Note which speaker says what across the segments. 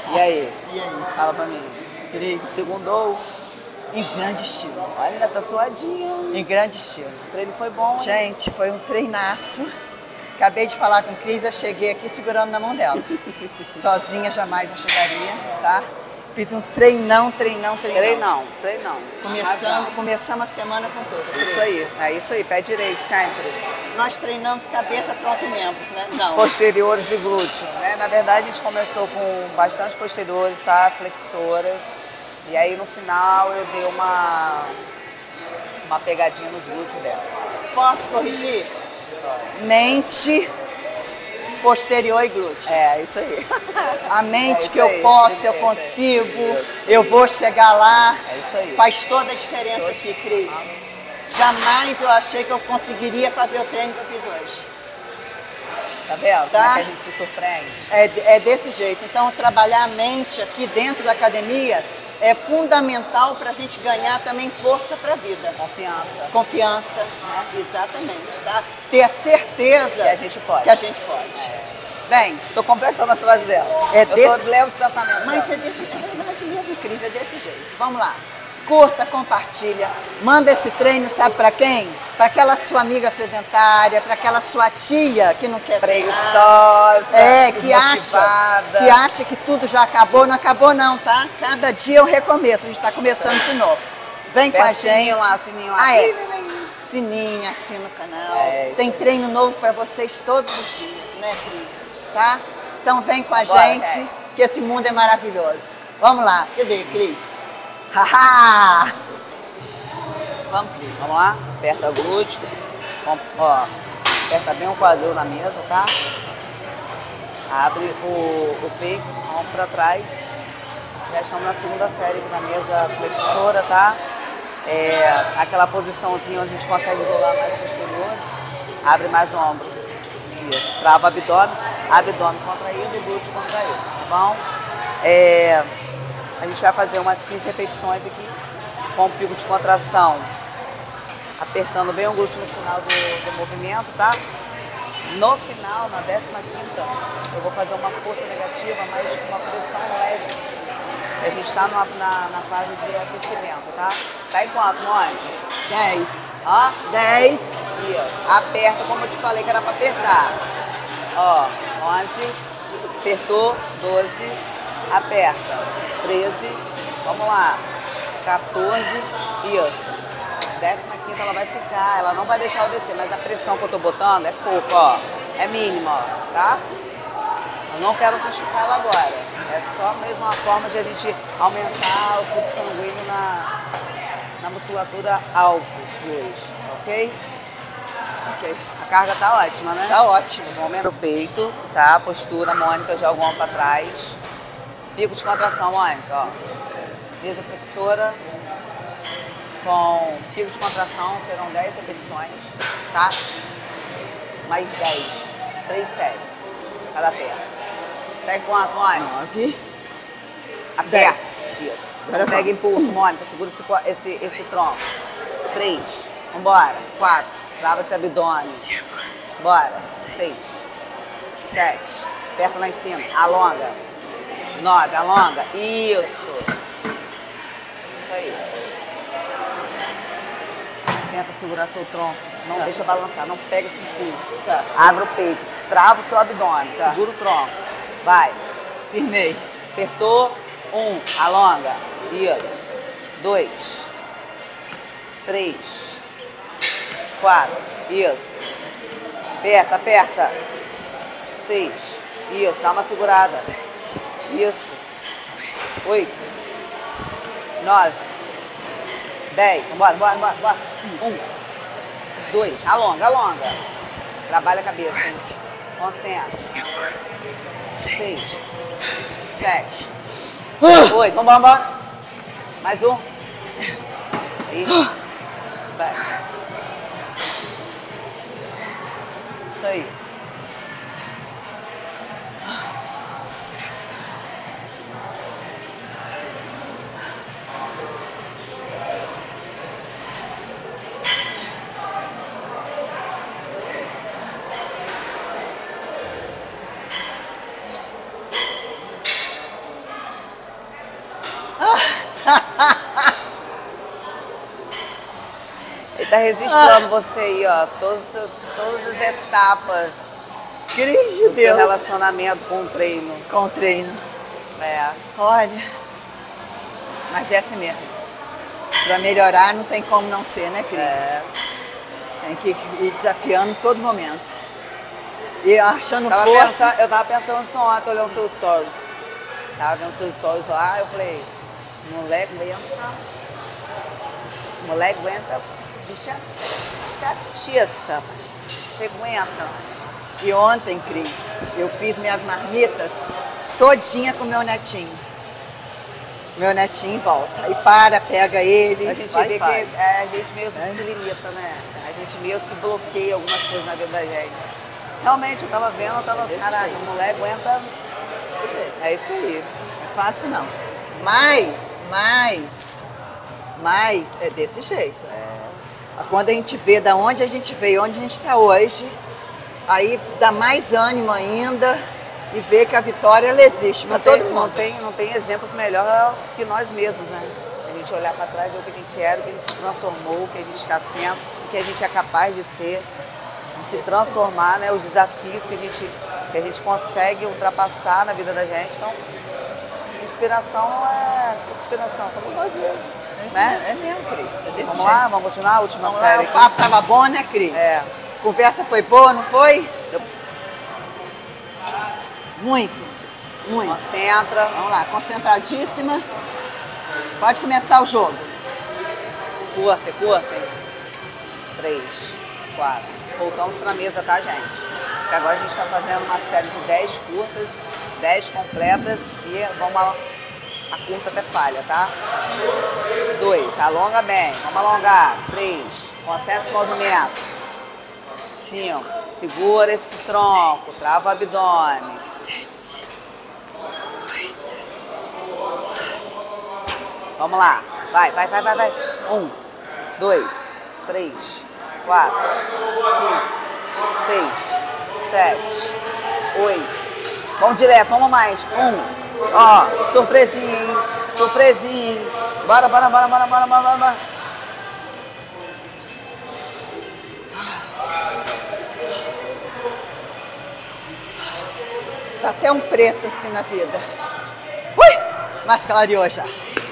Speaker 1: E aí?
Speaker 2: E aí?
Speaker 1: Fala pra mim.
Speaker 2: Cris,
Speaker 1: Segundou?
Speaker 2: em grande estilo.
Speaker 1: Olha, ainda tá suadinha.
Speaker 2: Em grande estilo.
Speaker 1: O treino foi bom, hein?
Speaker 2: Gente, foi um treinaço. Acabei de falar com Cris, eu cheguei aqui segurando na mão dela. Sozinha jamais eu chegaria, tá? Fiz um treinão.
Speaker 1: Treinão.
Speaker 2: Começamos a semana com tudo.
Speaker 1: Isso aí, é isso aí, pé direito sempre.
Speaker 2: Nós treinamos cabeça, tronco e membros, né? Não.
Speaker 1: Posteriores e glúteo, né? Na verdade a gente começou com bastante posteriores, tá? Flexoras. E aí no final eu dei uma pegadinha nos glúteos dela.
Speaker 2: Posso corrigir? Mente, posterior e glúteo.
Speaker 1: É, isso aí.
Speaker 2: A mente
Speaker 1: isso
Speaker 2: que eu
Speaker 1: aí,
Speaker 2: posso, eu
Speaker 1: isso aí.
Speaker 2: consigo,
Speaker 1: Isso.
Speaker 2: eu vou chegar lá.
Speaker 1: É isso aí.
Speaker 2: Faz toda a diferença aqui, Cris. Jamais eu achei que eu conseguiria fazer o treino que eu fiz hoje.
Speaker 1: Tá vendo?
Speaker 2: Tá?
Speaker 1: Como é que a gente se surpreende?
Speaker 2: É desse jeito. Então, trabalhar a mente aqui dentro da academia é fundamental para a gente ganhar também força para a vida. Confiança, né? Exatamente, tá? Ter a certeza
Speaker 1: Que a gente pode.
Speaker 2: Que a gente pode. Bem,
Speaker 1: Tô completando as frases dela.
Speaker 2: É
Speaker 1: Eu
Speaker 2: desse-
Speaker 1: tô lendo os pensamentos
Speaker 2: mas
Speaker 1: dela.
Speaker 2: é verdade mesmo, Cris, é desse jeito. Vamos lá. Curta, compartilha, manda esse treino, sabe para quem? Para aquela sua amiga sedentária, para aquela sua tia que não quer treinar.
Speaker 1: Preguiçosa,
Speaker 2: Que acha que tudo já acabou. Não acabou não, tá? Cada dia é um recomeço, a gente está começando de novo. Vem com a gente.
Speaker 1: Sininho lá.
Speaker 2: Sininho, assina o canal.
Speaker 1: É, isso
Speaker 2: Tem
Speaker 1: aí.
Speaker 2: treino novo para vocês todos os dias, né, Cris? Tá? Então vem com a
Speaker 1: Bora,
Speaker 2: gente,
Speaker 1: Cris.
Speaker 2: que esse mundo é maravilhoso. Vamos lá. Cadê, Cris? Haha! Vamos, Cris.
Speaker 1: Vamos lá, aperta glúteo, ó, aperta bem o quadril na mesa, tá? Abre o peito, mão pra trás. Já estamos na segunda série aqui na mesa flexora, tá? Aquela posiçãozinha onde a gente consegue isolar mais os posteriores. Abre mais o ombro. Isso, trava o abdômen contraído, glúteo contraído, tá bom? A gente vai fazer umas 15 repetições aqui com o pico de contração, apertando bem o glúteo no final do movimento, tá? No final, na 15ª, eu vou fazer uma força negativa, mas com uma pressão leve. A gente está na fase de aquecimento, tá? Tá em quanto, Mônica?
Speaker 2: 10.
Speaker 1: Ó,
Speaker 2: 10.
Speaker 1: isso. Aperta como eu te falei que era para apertar. Ó, 11, apertou, 12, aperta, 13, vamos lá, 14, isso. 15ª ela vai ficar, ela não vai deixar eu descer, mas a pressão que eu tô botando é pouco, ó, é mínima, ó, tá? Eu não quero machucar ela agora, é só mesmo uma forma de a gente aumentar o fluxo sanguíneo na musculatura alvo de hoje, ok?
Speaker 2: Ok.
Speaker 1: A carga tá ótima, né?
Speaker 2: Tá ótimo.
Speaker 1: Aumenta o peito, tá? Postura, Mônica, joga o ombro pra trás. Pico de contração, Mônica, ó. Mesa flexora. Com pico de contração serão 10 repetições, tá? Mais 10. 3 séries. Cada perna. Pega quanto, Mônica?
Speaker 2: 9.
Speaker 1: Aperta.
Speaker 2: 10.
Speaker 1: Isso.
Speaker 2: Agora
Speaker 1: Pega
Speaker 2: vamos.
Speaker 1: impulso, Mônica. Segura esse tronco. 3. Vambora. 4. Trava esse abdômen.
Speaker 2: 5.
Speaker 1: Bora. 6. 7. Aperta lá em cima. Alonga. 9. Alonga. Isso. Isso aí. Tenta segurar seu tronco. Não
Speaker 2: Tá.
Speaker 1: deixa balançar. Não pega esse impulso.
Speaker 2: Tá.
Speaker 1: Abre o peito. Trava o seu abdômen.
Speaker 2: Tá.
Speaker 1: Segura o tronco. Vai.
Speaker 2: Firmei.
Speaker 1: Apertou. 1. Alonga. Isso. 2. 3. 4. Isso. Aperta, aperta. 6. Isso. Dá uma segurada. Isso. 8. 9. 10. Bora. 1. 2. Alonga. Trabalha a cabeça, hein? Concentra.
Speaker 2: 5.
Speaker 1: 6. 7. 8. Vambora. Mais um. Aí. Vai. Isso aí. tá registrando você aí, ó. Todas as etapas
Speaker 2: Cris de
Speaker 1: do seu
Speaker 2: Deus.
Speaker 1: relacionamento com o treino.
Speaker 2: Com o treino.
Speaker 1: É.
Speaker 2: Olha, mas é assim mesmo. Para melhorar não tem como não ser, né, Cris?
Speaker 1: É.
Speaker 2: Tem que ir desafiando todo momento. E achando
Speaker 1: Eu
Speaker 2: força.
Speaker 1: tava pensando isso ontem, olhando seus stories. Tava vendo seus stories lá, eu falei, moleque aguenta. Moleque aguenta, bicha catiça. Você aguenta.
Speaker 2: E ontem, Cris, eu fiz minhas marmitas todinha com meu netinho. Meu netinho volta. Aí pega ele,
Speaker 1: A gente
Speaker 2: vai
Speaker 1: vê
Speaker 2: e
Speaker 1: que
Speaker 2: faz.
Speaker 1: é a gente mesmo que se limita, né? A gente mesmo que bloqueia algumas coisas na vida da gente. Realmente, eu tava vendo, caraca,
Speaker 2: jeito.
Speaker 1: a mulher aguenta. É isso aí.
Speaker 2: Não é fácil não. Mas é desse jeito. Quando a gente vê da onde a gente veio, onde a gente está hoje, aí dá mais ânimo ainda e vê que a vitória ela existe para todo mundo.
Speaker 1: Não tem exemplo melhor que nós mesmos, né? A gente olhar para trás, ver o que a gente era, o que a gente se transformou, o que a gente está sendo, o que a gente é capaz de ser, de se transformar, né? Os desafios que a gente consegue ultrapassar na vida da gente. Então, inspiração somos nós mesmos, né?
Speaker 2: É mesmo, Cris. É desse
Speaker 1: Vamos
Speaker 2: jeito.
Speaker 1: lá, vamos continuar a última
Speaker 2: Vamos lá,
Speaker 1: série
Speaker 2: o
Speaker 1: aqui?
Speaker 2: papo tava bom, né, Cris?
Speaker 1: É.
Speaker 2: A conversa foi boa, não foi? Muito.
Speaker 1: Concentra.
Speaker 2: Vamos lá, concentradíssima. Pode começar o jogo.
Speaker 1: Curtem. 3, 4. Voltamos para a mesa, tá, gente? Porque agora a gente está fazendo uma série de 10 curtas, 10 completas e vamos a curta até falha, tá? 2, alonga bem, vamos alongar. 3, concentra esse movimento. 5, segura esse tronco, trava o abdômen.
Speaker 2: 7.
Speaker 1: Vamos lá, vai. 1, 2, 3, 4, 5, 6, 7, 8. Vamos direto, vamos mais. 1. Ó, surpresinha, hein? Surpresinha, hein? Bora.
Speaker 2: Tá até um preto assim na vida. Ui! Mas clareou já.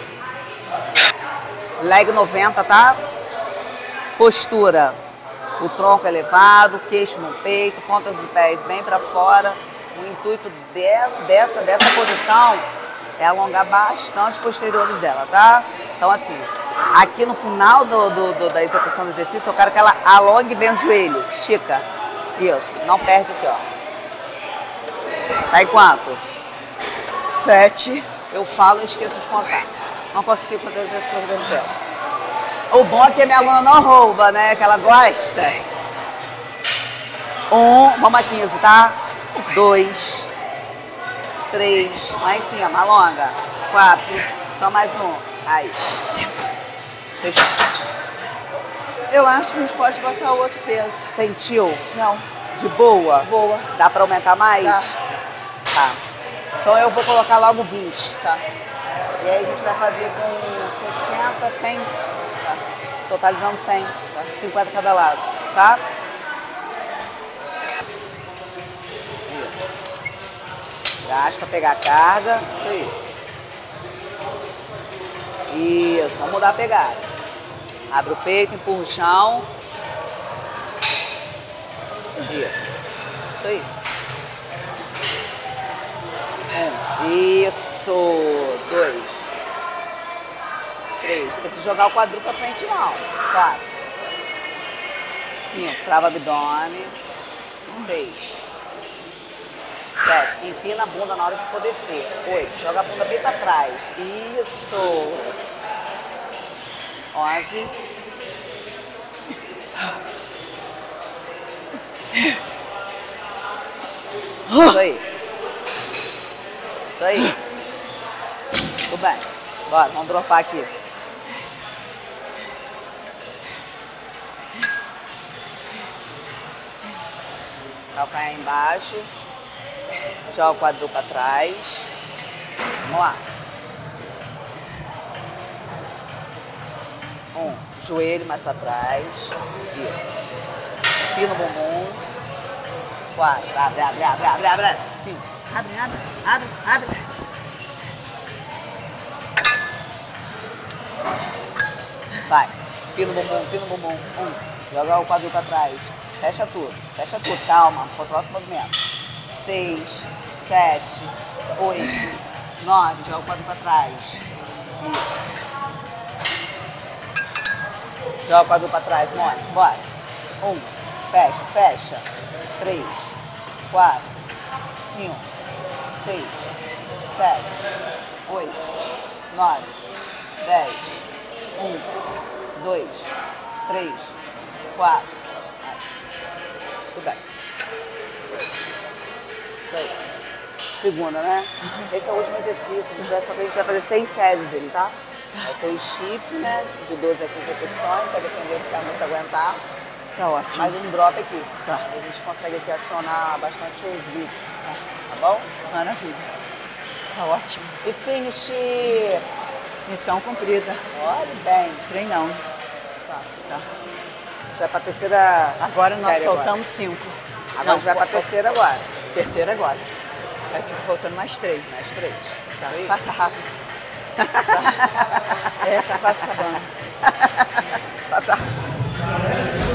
Speaker 1: Leg 90, tá? Postura. O tronco elevado, queixo no peito, pontas dos pés bem para fora. O intuito dessa posição é alongar bastante os posteriores dela, tá? Então assim, aqui no final da execução do exercício, eu quero que ela alongue bem o joelho. Estica. Isso. Não perde aqui, ó. Tá em quanto?
Speaker 2: 7.
Speaker 1: Eu falo e esqueço de contar. Não consigo fazer as coisas ao mesmo tempo. O bom é que a minha aluna não rouba, né? Que ela gosta. 1, vamos a 15, tá? 2, 3, lá em cima, alonga. 4, só mais um. Aí. Fechou.
Speaker 2: Eu acho que a gente pode botar outro peso.
Speaker 1: Sentiu?
Speaker 2: Não.
Speaker 1: De boa?
Speaker 2: Boa.
Speaker 1: Dá pra aumentar mais?
Speaker 2: Dá.
Speaker 1: Tá. Então eu vou colocar logo 20.
Speaker 2: Tá.
Speaker 1: E aí a gente vai fazer com 60, 100, tá? Totalizando 100, tá? 50 cada lado, tá? Gasta para pegar a carga, isso aí. Isso, vamos mudar a pegada. Abre o peito, empurra o chão. Isso aí. Isso. 2, 3. Não precisa jogar o quadril pra frente, não. 4, 5. Trava o abdômen. 6, 7. Empina a bunda na hora que for descer. 8. Joga a bunda bem pra trás. Isso. 11. Isso aí. Isso aí. Tudo bem. Bora, vamos dropar aqui. Calcanhar embaixo. Joga o quadril para trás. Vamos lá. Joelho mais pra trás. Isso. Pino o bumbum. 4. Abre, abre, abre, abre, abre. 5. Abre, abre, abre, abre. 7. Vai. Pino o bumbum, pino o bumbum. 1. Joga o quadril pra trás. Fecha tudo, calma, pro próximo movimento. 6, 7, 8, 9, joga o quadril pra trás. Isso. Joga o quadril pra trás, Mônica, bora. 1, fecha, fecha. 3, 4, 5, 6, 7, 8, 9, 10. 1, 2, 3, 4. Tudo bem. Isso aí. Segunda, né? Esse é o último exercício. Só que a gente vai fazer 6 séries dele, tá? Vai ser o shift, né? De 12 a 15 repetições, vai depender do que a moça aguentar.
Speaker 2: Tá ótimo.
Speaker 1: Mais um drop aqui.
Speaker 2: Tá.
Speaker 1: A gente consegue aqui acionar bastante os glúteos. Tá bom?
Speaker 2: Maravilha. Tá ótimo.
Speaker 1: E finish.
Speaker 2: Missão cumprida.
Speaker 1: Olha bem.
Speaker 2: Treinão.
Speaker 1: Distância, tá? A gente vai pra terceira.
Speaker 2: Agora nós
Speaker 1: série
Speaker 2: soltamos 5.
Speaker 1: Agora a gente vai pra terceira agora.
Speaker 2: Terceira agora. Aí fica faltando mais 3.
Speaker 1: Mais 3.
Speaker 2: Tá. Passa rápido. Tá. É, tá quase acabando.
Speaker 1: Passa rápido.